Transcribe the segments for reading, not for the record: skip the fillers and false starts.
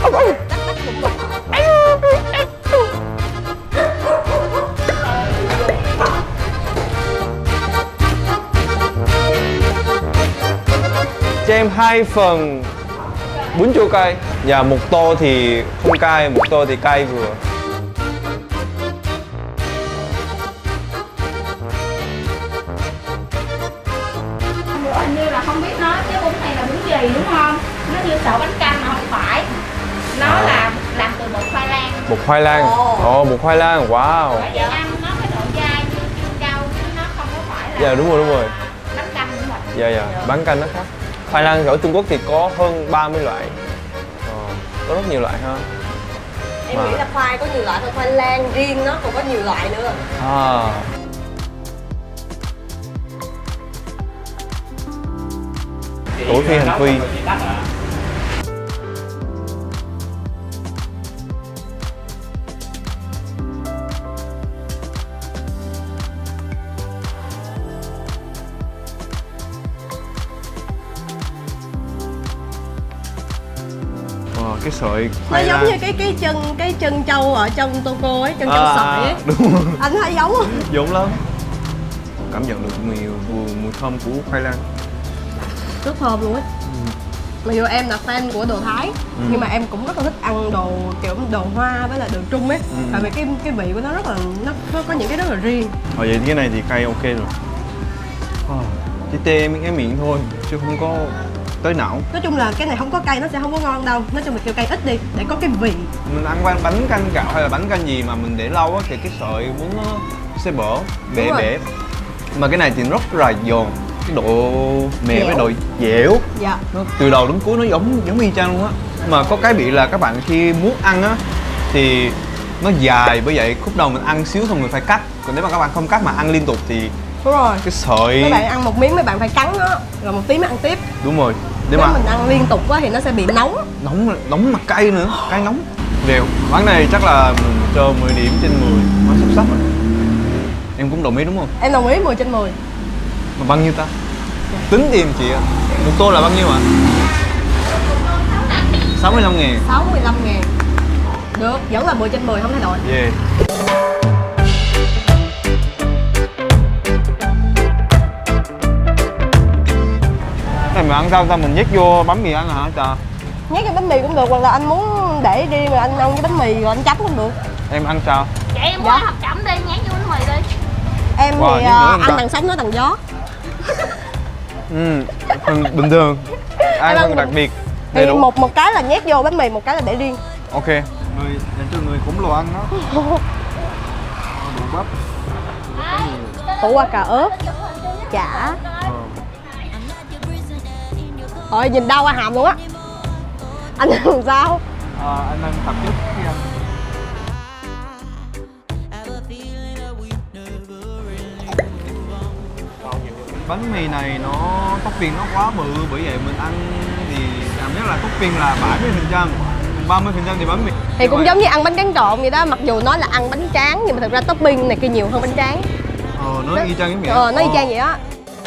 cũng vậy. Cho em 2 phần bún chua cay. Và một tô thì không cay, một tô thì cay vừa. Hình như là không biết nó cái bún này là bún gì đúng không? Nó như sợi bánh canh mà không phải. Nó là làm từ bột khoai lang. Bột khoai lang. Ồ, bột khoai lang, wow. Bởi vậy ăn nó cái độ dai như chiên rau chứ nó không có phải là. Dạ đúng rồi. Bánh canh của mình. Dạ, bánh canh nó khác. Khoai lang ở Trung Quốc thì có hơn 30 loại. Có rất nhiều loại ha. Em nghĩ là khoai có nhiều loại thôi, khoai lang riêng nó còn có nhiều loại nữa. Ủa phi hành phi. Cái sợi nó giống như cái chân trâu ở trong tô cô ấy, chân trâu sợi ấy. Đúng rồi. Anh thấy giống không? Giống lắm. Cảm nhận được mùi thơm của khoai lang. Rất thơm luôn ấy. Mặc dù em là fan của đồ Thái nhưng mà em cũng rất là thích ăn đồ kiểu đồ Hoa với là đồ Trung ấy. Tại vì cái vị của nó rất là nó có những cái rất là riêng. Vậy cái này thì cay ok rồi. Chỉ tê em miệng thôi chứ không có tới não. Nói chung là cái này không có cay nó sẽ không có ngon đâu. Nói chung là kêu cay ít đi để có cái vị. Mình ăn qua bánh canh gạo hay là bánh canh gì mà mình để lâu á thì cái sợi bún nó sẽ bể. Mà cái này thì rất là giòn, cái độ mềm với độ dẻo. Dạ. Nó từ đầu đến cuối nó giống y chang luôn á. Mà có cái bị là các bạn khi muốn ăn á thì nó dài, bởi vậy khúc đầu mình ăn xíu thôi mình phải cắt. Còn nếu mà các bạn không cắt mà ăn liên tục thì đúng rồi, cái sợi mấy bạn ăn một miếng mấy bạn phải cắn nó rồi một tí mới ăn tiếp. Đúng rồi. Nếu mà mình ăn liên tục quá thì nó sẽ bị nóng mà cay nữa, cay nóng. Đều quán này chắc là mình cho 10 điểm trên 10, nó xuất sắc rồi. Em cũng đồng ý đúng không? Em đồng ý 10 trên 10. Mà bao nhiêu ta? Tính tiền chị ạ. Một tô là bao nhiêu ạ? 65.000. 65.000. Được, vẫn là 10 trên 10 không thay đổi. Yeah. Này mà ăn sao mình nhét vô bánh mì ăn hả trời? Nhét vô bánh mì cũng được, hoặc là anh muốn để riêng rồi anh ăn với bánh mì rồi anh chấm cũng được. Em ăn sao? Vậy em mua hộp trẩm đi, nhét vô bánh mì đi. Em thì ăn đằng sống nói đằng gió. Bình thường. Ai phân đặc biệt. Thì một cái là nhét vô bánh mì, một cái là để riêng. Ok. Người dành cho người khổng lồ ăn đó. Đủ bắp. Khổ qua cà ớt, chả. Ôi nhìn đau qua hàm luôn á. Anh ăn làm sao? Anh ăn tập chút khi ăn. Bánh mì này nó topping nó quá bự, bởi vậy mình ăn thì cảm giác là topping là 70%, 30% thì bánh mì. Thì cũng giống như ăn bánh tráng trộn vậy đó, mặc dù nói là ăn bánh tráng nhưng mà thực ra topping này kia nhiều hơn bánh tráng. Nó y chang giống vậy. Nó y chang vậy á.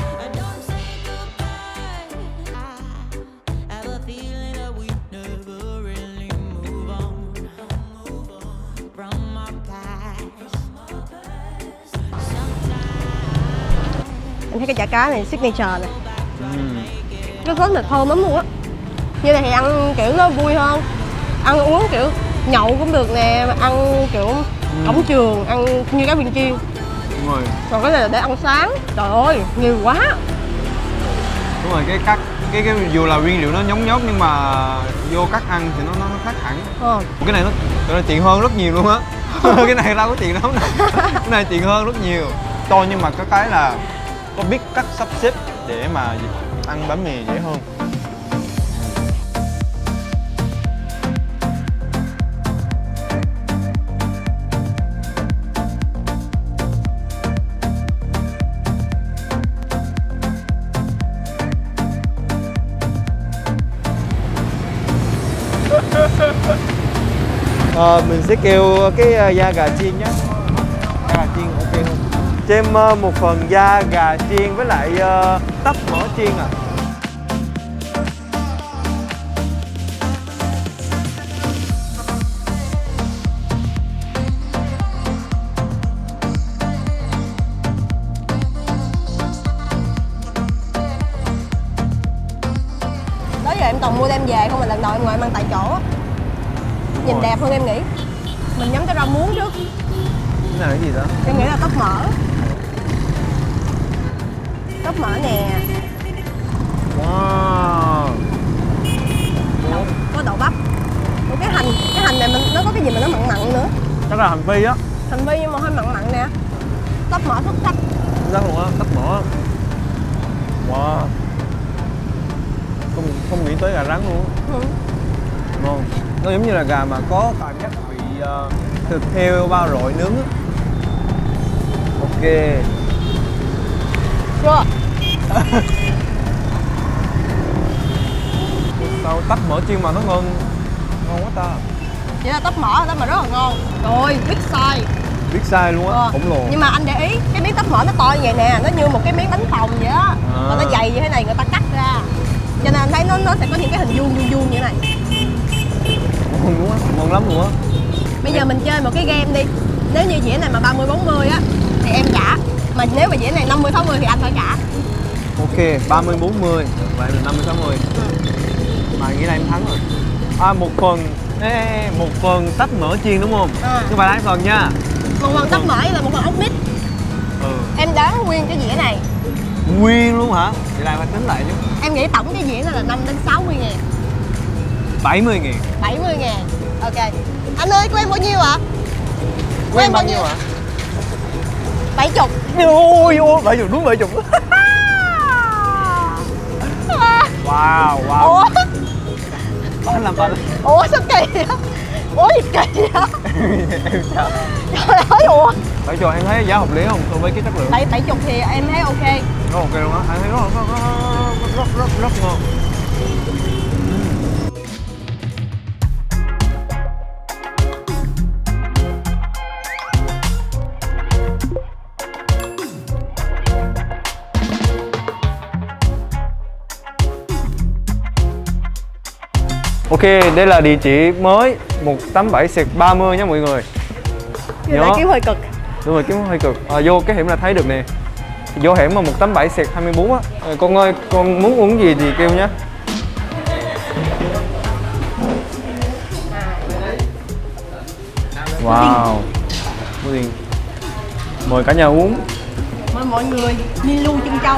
Anh thấy cái chả cá này signature này. Cái sốt này thơm lắm luôn á. Như này thì ăn kiểu nó vui hơn. Ăn uống kiểu nhậu cũng được nè, ăn kiểu cổng trường, ăn như cá viên chiên. Đúng rồi. Còn cái này là để ăn sáng. Trời ơi, nhiều quá. Đúng rồi, cái dù là nguyên liệu nó nhóng nhót nhưng mà vô cắt ăn thì nó khác hẳn. Cái này nó tiện hơn rất nhiều luôn á. Cái này đâu có tiện lắm đâu. Cái này tiện hơn rất nhiều. To nhưng mà có cái là có biết cách sắp xếp để mà ăn bánh mì dễ hơn. Mình sẽ kêu cái da gà chiên nhé. Da gà chiên ok không? Cho em một phần da gà chiên với lại tắp mỡ chiên à. toàn mua đem về không, mà lần đầu em ngồi em ăn tại chỗ á. Nhìn đẹp hơn em nghĩ. Mình nhắm cái rau muống trước. Cái này là cái gì đó? Em nghĩ là tóp mỡ. Tóp mỡ nè. Wow. Có đậu bắp. Cái hành này mình nó có cái gì mà nó mặn mặn nữa. Chắc là hành phi á. Hành phi nhưng mà hơi mặn mặn nè. Tóp mỡ xuất sắc. Rất luôn á, tóp mỡ. Wow. Không nghĩ tới gà rán luôn. Ngon. Nó giống như là gà mà có cảm giác bị thịt heo bao rọi nướng á. Ok. Chưa. Sao tách mỡ chiên mà nó ngon quá ta. Vậy là tóp mỡ rất là ngon. Rồi, big size. Biết sai luôn á, khổng lồ. Nhưng mà anh để ý, cái miếng tóp mỡ nó to như vậy nè, nó như một cái miếng bánh phồng vậy á. Còn nó dày như thế này người ta cắt ra. Cho nên anh thấy nó sẽ có những cái hình vuông như thế này. Ngon luôn á, ngon lắm luôn á. Bây giờ mình chơi một cái game đi. Nếu như dĩa này mà 30-40 á thì em trả. Mà nếu mà dĩa này 50-60 thì anh phải trả. Ok, 30-40. Vậy là 50-60. Mà nghĩ là em thắng rồi. Một phần tách mỡ chiên đúng không? Nhưng mà lấy phần nha. Một phần tách mỡ là một phần ốc mít. Em đoán nguyên cái dĩa này. Nguyên luôn hả? Vậy là phải tính lại chứ. Em nghĩ tổng cái dĩa này là 5-60 ngàn. 70 ngàn. 70 ngàn. Ok. Anh ơi, của em bao nhiêu ạ? Của em bao nhiêu ạ? 70. Ôi, 70, đúng 70. Wow. Ủa? Anh làm bạn. Ủa sao kỳ vậy? Ủa gì kỳ vậy? Em chào. Trời ơi, ủa? 70 em thấy giá hợp lý không? So với cái chất lượng. 70 thì em thấy ok. Rất ok luôn á, anh thấy rất ngon. Ok, đây là địa chỉ mới 187/30 nha mọi người. Nhớ kiếm hơi cực. Đúng rồi, kiếm hơi cực. Vô cái hẻm là thấy được nè. Vô hẻm mà 187/24 á. Con ơi, con muốn uống gì thì kêu nhé. Wow. Mời cả nhà uống. Mời mọi người Milo chân trâu.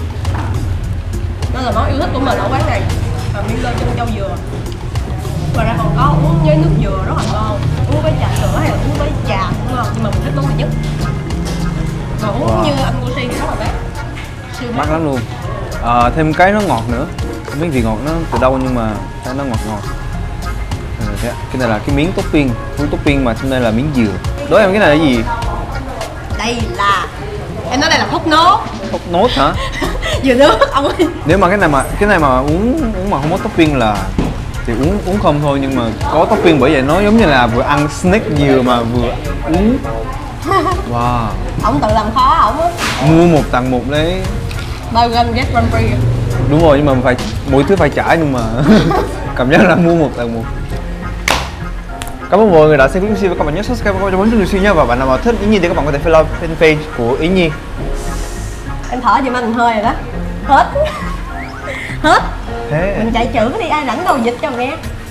Đó là món yêu thích của mình ở quán này. Và Milo chân trâu dừa. Ngoài ra còn có uống với nước dừa rất là ngon. Uống với trà sữa hay là uống với trà cũng ngon. Nhưng mà mình thích món này nhất. Còn uống như anh Gucci thì rất là best. Mắc lắm luôn. Thêm cái nó ngọt nữa. Không biết vị ngọt nó từ đâu nhưng mà nó ngọt. Cái này là cái miếng topping. Miếng topping mà trong đây là miếng dừa. Đố em cái này là gì? Đây là... Em nói đây là thốt nốt. Thốt nốt hả? Dừa nước ông ơi. Nếu mà cái này mà uống mà không có topping là thì uống không thôi, nhưng mà có topping bởi vậy nó giống như là vừa ăn snack dừa mà vừa uống. Wow. Ông tự làm khó ổng á. Mua một tặng một đấy. Buy one get one free. Đúng rồi, nhưng mà phải mỗi thứ phải trả, nhưng mà cảm giác là mua một tặng một. Cảm ơn mọi người đã xem clip và các bạn nhớ subscribe và cho Yến Nhi nha. Và bạn nào mà thích Yến Nhi thì các bạn có thể follow fanpage của Yến Nhi. Em thở giùm anh hơi rồi đó. Hết. Thế Mình chạy chữ đi, ai rảnh đâu dịch cho nghe.